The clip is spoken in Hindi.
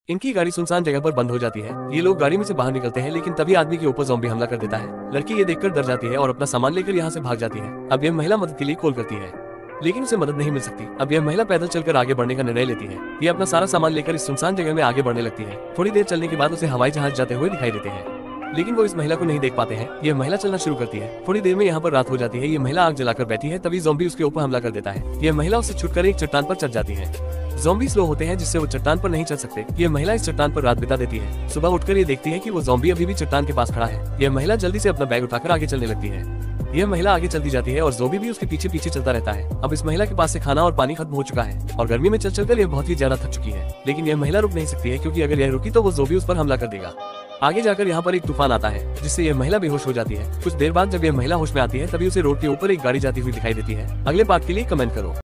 इनकी गाड़ी सुनसान जगह पर बंद हो जाती है। ये लोग गाड़ी में से बाहर निकलते हैं, लेकिन तभी आदमी के ऊपर ज़ॉम्बी हमला कर देता है। लड़की ये देखकर डर जाती है और अपना सामान लेकर यहाँ से भाग जाती है। अब यह महिला मदद के लिए कॉल करती है, लेकिन उसे मदद नहीं मिल सकती। अब यह महिला पैदल चलकर आगे बढ़ने का निर्णय लेती है। ये अपना सारा सामान लेकर इस सुनसान जगह में आगे बढ़ने लगती है। थोड़ी देर चलने के बाद उसे हवाई जहाज जाते हुए दिखाई देते हैं, लेकिन वो इस महिला को नहीं देख पाते हैं। यह महिला चलना शुरू करती है। थोड़ी देर में यहाँ पर रात हो जाती है। ये महिला आग जलाकर बैठी है, तभी ज़ॉम्बी उसके ऊपर हमला कर देता है। यह महिला उससे छुटकर एक चट्टान पर चढ़ जाती है। ज़ॉम्बी स्लो होते हैं, जिससे वो चट्टान पर नहीं चढ़ सकते। ये महिला इस चट्टान पर रात बिता देती है। सुबह उठकर ये देखती है कि वो ज़ॉम्बी अभी भी चट्टान के पास खड़ा है। यह महिला जल्दी से अपना बैग उठाकर आगे चलने लगती है। यह महिला आगे चलती जाती है और ज़ॉम्बी भी उसके पीछे पीछे चलता रहता है। अब इस महिला के पास से खाना और पानी खत्म हो चुका है और गर्मी में चल चलकर यह बहुत ही ज्यादा थक चुकी है। लेकिन यह महिला रुक नहीं सकती है, क्योंकि अगर यह रुकी तो वो ज़ॉम्बी उस पर हमला कर देगा। आगे जाकर यहाँ पर एक तूफान आता है, जिससे यह महिला बेहोश हो जाती है। कुछ देर बाद जब यह महिला होश में आती है, तभी उसे रोड के ऊपर एक गाड़ी जाती हुई दिखाई देती है। अगले पार्ट के लिए कमेंट करो।